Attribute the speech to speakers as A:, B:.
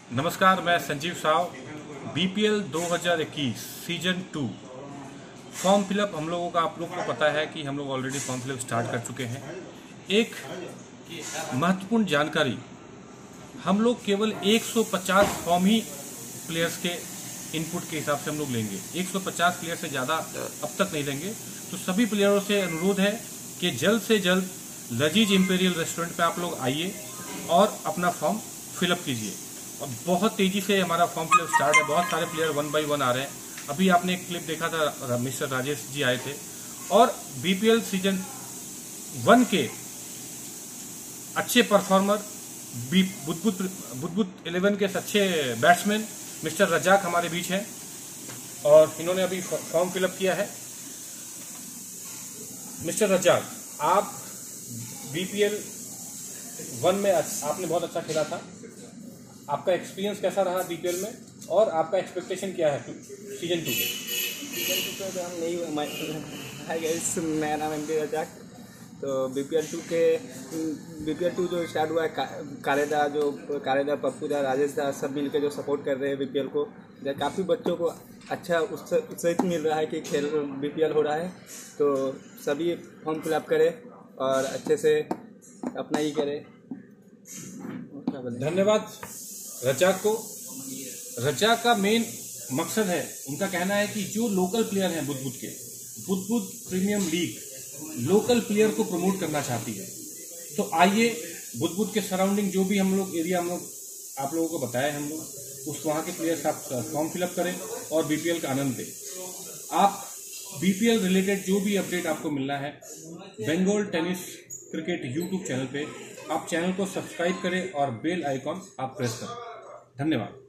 A: नमस्कार, मैं Sanjeev Sao. BPL 2021 season 2 form fill up हम लोगों का, आप लोग को पता है कि हम लोग ऑलरेडी फॉर्म फिलअप स्टार्ट कर चुके हैं। एक महत्वपूर्ण जानकारी, हम लोग केवल 150 फॉर्म ही प्लेयर्स के इनपुट के हिसाब से हम लोग लेंगे। 150 प्लेयर से ज़्यादा अब तक नहीं लेंगे। तो सभी प्लेयरों से अनुरोध है कि जल्द से जल्द लजीज इंपीरियल रेस्टोरेंट पे आप लोग आइए और अपना फॉर्म फिलअप कीजिए। और बहुत तेजी से हमारा फॉर्म फिलअप स्टार्ट है। बहुत सारे प्लेयर 1 बाय 1 आ रहे हैं। अभी आपने एक क्लिप देखा था, मिस्टर राजेश जी आए थे। और बीपीएल सीजन 1 के अच्छे परफॉर्मर बुद्धबुद्ध 11 के अच्छे बैट्समैन मिस्टर रजाक हमारे बीच हैं और इन्होंने अभी फॉर्म फिलअप किया है। मिस्टर रजाक, आप बीपीएल 1 में आपने बहुत अच्छा खेला था। आपका एक्सपीरियंस कैसा रहा बीपीएल में और आपका एक्सपेक्टेशन क्या है सीजन 2 के?
B: सीजन 2 पे हम नहीं। हाय गाइस, मेरा नाम एमडी रजाक। तो बीपीएल 2 जो स्टार्ट हुआ है, कालेदा पप्पू दा, राजेश दा सब मिल के जो सपोर्ट कर रहे हैं बीपीएल को। काफ़ी बच्चों को अच्छा उत्साहित मिल रहा है कि खेल बीपीएल हो रहा है। तो सभी फॉर्म फिलअप करें और अच्छे से अपना ही करें।
A: धन्यवाद रजाक को। रजाक का मेन मकसद है, उनका कहना है कि जो लोकल प्लेयर हैं बुद्धबुद्ध प्रीमियम लीग लोकल प्लेयर को प्रमोट करना चाहती है। तो आइए, बुद्धबुद्ध के सराउंडिंग जो भी हम लोग एरिया आप लोगों को बताया, हम लोग उस वहाँ के प्लेयर्स आप फॉर्म फिलअप करें और बीपीएल का आनंद दें। आप बीपीएल रिलेटेड जो भी अपडेट आपको मिलना है, Bengal tennis cricket YouTube channel पे आप चैनल को सब्सक्राइब करें और बेल आइकॉन आप प्रेस करें। धन्यवाद।